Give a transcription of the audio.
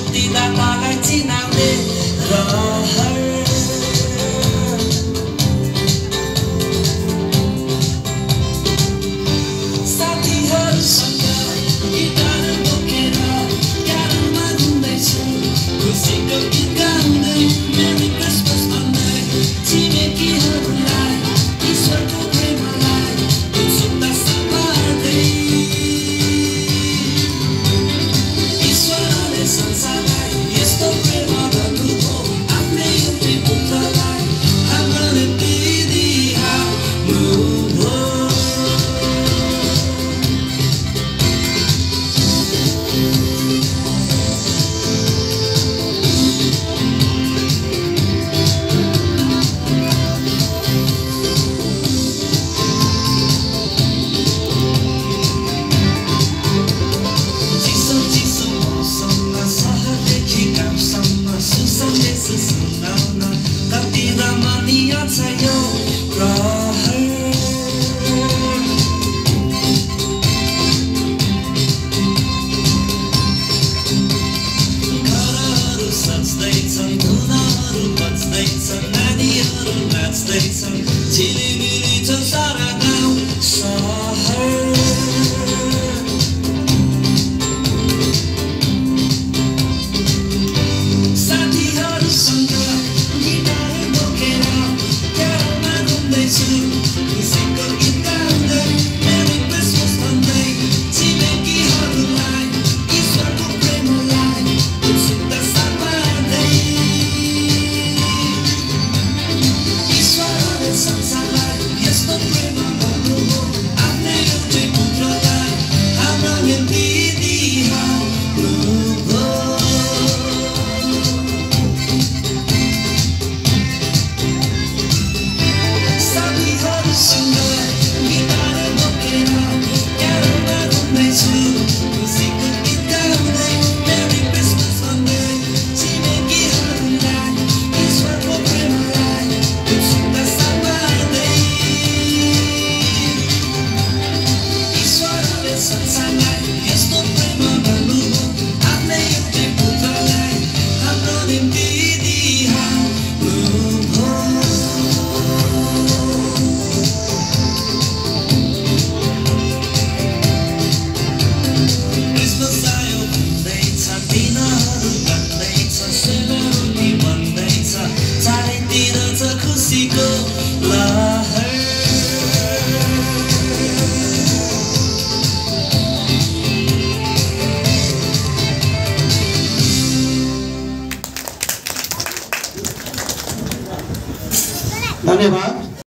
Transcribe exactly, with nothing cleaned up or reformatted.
मुक्तिदातालाई चिनाउने रहर साथीहरूसँग गिटार बोकेर क्यारोलमा घुम्दैछु खुसीको गीत गाउँदै मेरी क्रिसमस भन्दै छिमेकीहरूलाई ईश्वरको प्रेमलाई उत्सुकता सम्हाल्दै ईश्वरले संसारलाई यस्तो प्रेम गर्नुभयो आफ्नै एउटै पुत्रलाई हाम्रो निम्ति दिइहाल्नुभयो कति रमणीय छ यो प्रहर घरहरू सज्दैछन् धुनहरू बज्दैछन् नानीहरू नाच्दैछन् झिलिमिली छ सारा गाउँ सहर खुसीको गीत गाउँदै मेरी क्रिसमस भन्दै छिमेकीहरूलाई ईश्वरको प्रेमलाई उत्सुकता सम्हाल्दै ईश्वरले संसारलाई यस्तो प्रेम गर्नुभयो आफ्नै एउटै पुत्रलाई हाम्रो निम्ति दिइहाल्नुभयो खुसीको गीत गाउँदै मेरी क्रिसमस भन्दै छिमेकीहरूलाई ईश्वरको प्रेमलाई उत्सुकता सम्हाल्दै ईश्वरले संसारलाई यस्तो प्रेम गर्नुभयो आफ्नै एउटै पुत्रलाई हाम्रो निम्ति दिइहाल्नुभयो खुसीको लहर धन्यवाद।